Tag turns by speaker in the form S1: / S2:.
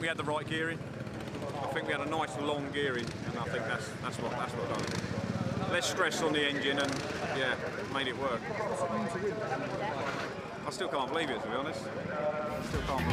S1: had the right gearing. I think we had a nice long gearing, and I think that's what done it. Less stress on the engine, and yeah, made it work. I still can't believe it, to be honest. Still can't